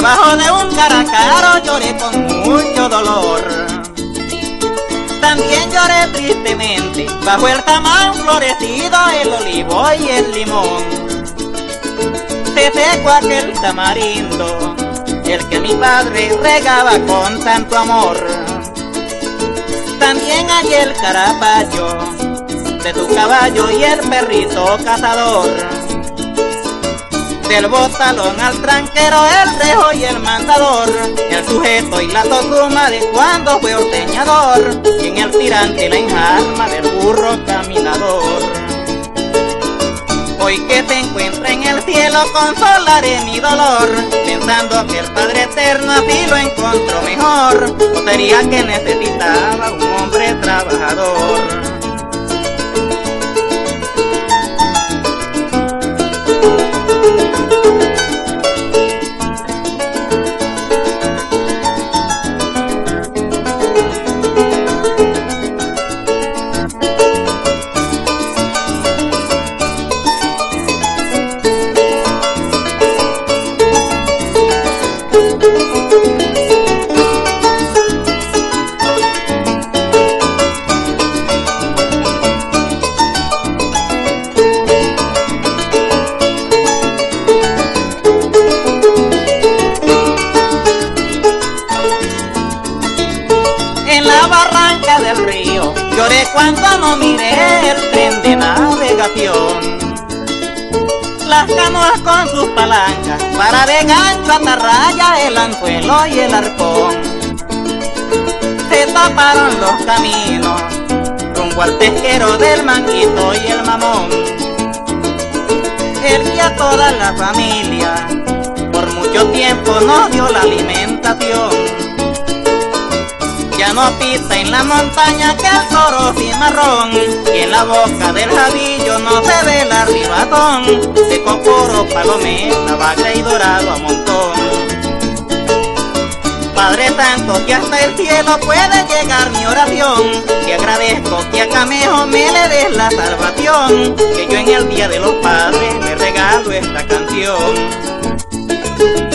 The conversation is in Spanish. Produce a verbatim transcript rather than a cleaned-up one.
Debajo de un caracaro lloré con mucho dolor. También lloré tristemente bajo el jamán florecido, el olivo y el limón. Se secó aquel tamarindo, el que mi padre regaba con tanto amor. También hallé el carapayo de tu caballo y el perrito cazador. Del botalón al tranquero, el rejo y el mandador, el sujeto y la tocuma de cuando fue ordeñador, y en el tirante la enjarma del burro caminador. Hoy que te encuentro en el cielo consolaré mi dolor, pensando que el Padre Eterno así lo encontró mejor, o sería que necesitaba un hombre trabajador. Del río lloré cuando no miré el tren de navegación. Las canoas con sus palancas para de gancho atarraya el anzuelo y el arpón. Se taparon los caminos rumbo al pesquero del manguito y el mamón. El que a toda la familia por mucho tiempo nos dio la alimentación. Ya no pisa en la montaña que el toro cimarrón, y en la boca del jabillo no se ve el arribatón, de cocoro, palometa, bagre y dorado a montón. Padre Santo, que hasta el cielo puede llegar mi oración, te agradezco que a Camejo me le des la salvación, que yo en el Día de los Padres le regalo esta canción.